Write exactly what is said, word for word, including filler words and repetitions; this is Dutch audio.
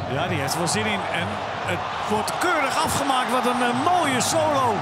Ja, die heeft er wel zin in. En het wordt keurig afgemaakt. Wat een uh, mooie solo